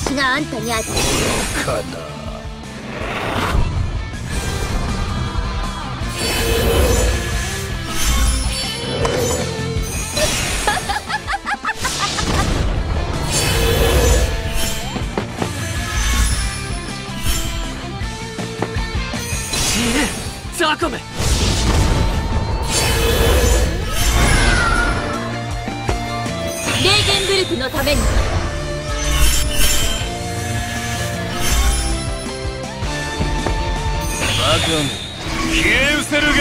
気があんたにある。 かな。 ザコメ。 レーゲンブルクのために。 バカめ、消え失せるがよい。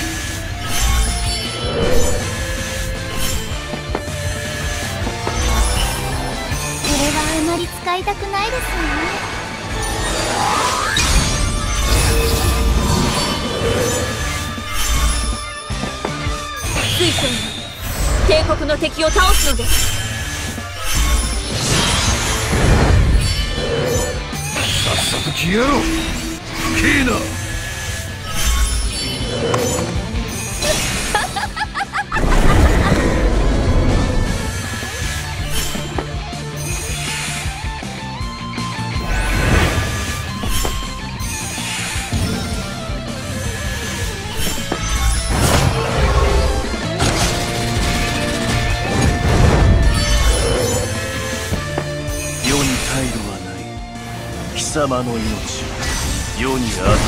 これはあまり使いたくないですよね。水晶に帝国の敵を倒すのです。 さっさと消えろ、不敬な。貴様の命、世に預ける。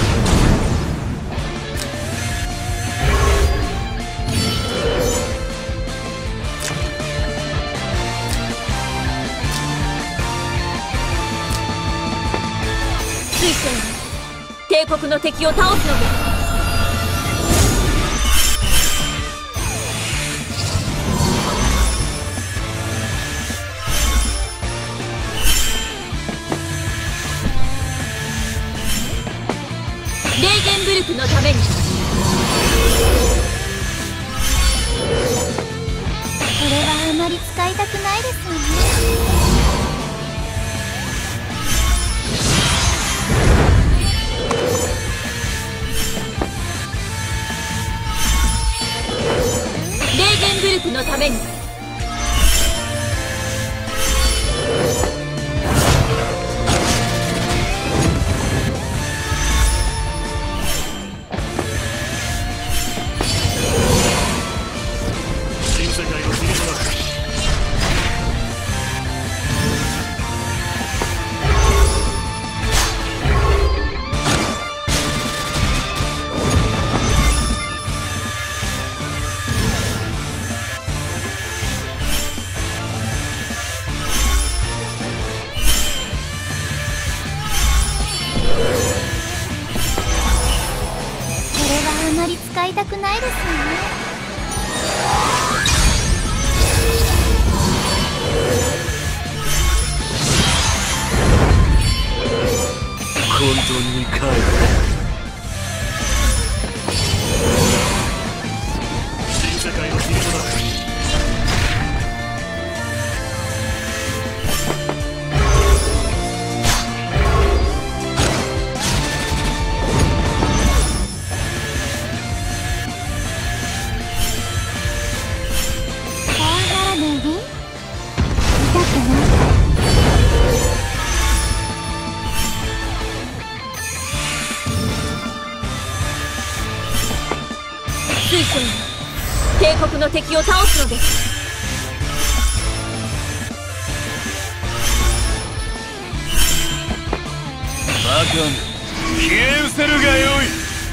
水晶に帝国の敵を倒すのです。レーゲンブルクのために。これはあまり使いたくないですよね。レーゲンブルクのために。あまり使いたくないですよね。 混沌に帰る。新世界のヒーローだ。 水晶に帝国の敵を倒すのです。 バカめ、消え失せるがよい。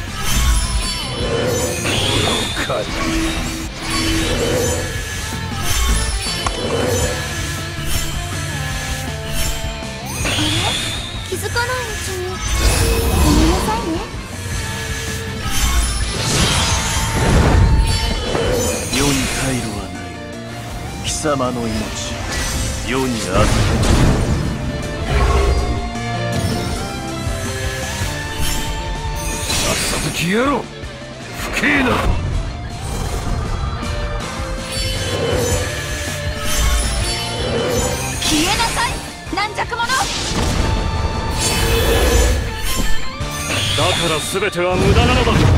愚かだ。 気づかないうちに。ごめんなさいね。 世に退路はない。貴様の命、世に預ける。さっさと消えろ、不敬な。 消えなさい、軟弱者。 だから全ては無駄なのだ。